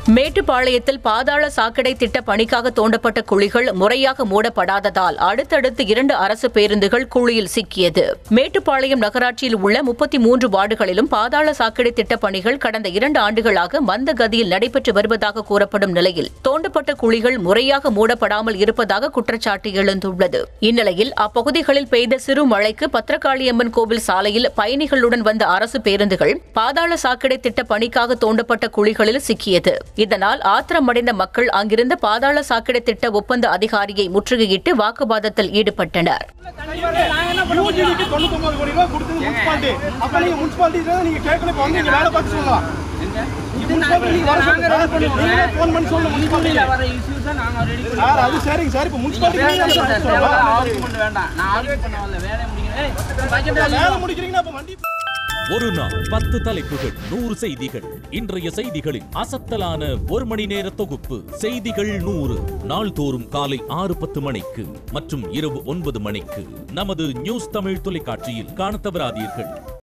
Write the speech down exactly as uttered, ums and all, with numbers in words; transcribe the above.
மேட்டுப்பாளையத்தில் பாதாள சாக்கடை திட்ட பணிக்காக தோண்டப்பட்ட குழிகள் முறையாக மூடப்படாததால் அடுத்தடுத்து இரண்டு அரசு பேருந்துகள் குழியில் சிக்கியது. மேட்டுப்பாளையம் நகராட்சியில் உள்ள முப்பத்தி மூன்று வார்டுகளிலும் பாதாள சாக்கடை திட்ட பணிகள் கடந்த இரண்டு ஆண்டுகளாக மந்த கதியில் நடைபெற்று வருவதாக கூறப்படும் நிலையில் தோண்டப்பட்ட குழிகள் முறையாக மூடப்படாமல் இருப்பதாக குற்றச்சாட்டு எழுந்துள்ளது. இந்நிலையில் அப்பகுதிகளில் பெய்த சிறு மழைக்கு பத்திரகாளியம்மன் கோவில் சாலையில் பயணிகளுடன் வந்த அரசு பேருந்துகள் பாதாள சாக்கடை திட்ட பணிக்காக தோண்டப்பட்ட குழிகளில் சிக்கியது. இதனால் ஆத்திரமடைந்த மக்கள் அங்கிருந்த பாதாள சாக்கடை திட்ட ஒப்பந்த அதிகாரியை முற்றுகையிட்டு வாக்குவாதத்தில் ஈடுபட்டனர். ஒரு நாள் பத்து தலைப்புகள், நூறு செய்திகள். இன்றைய செய்திகளின் அசத்தலான ஒரு மணி நேர தொகுப்பு செய்திகள் நூறு. நாள்தோறும் காலை ஆறு பத்து மணிக்கு மற்றும் இரவு ஒன்பது மணிக்கு நமது நியூஸ் தமிழ் தொலைக்காட்சியில் காணத் தவறாதீர்கள்.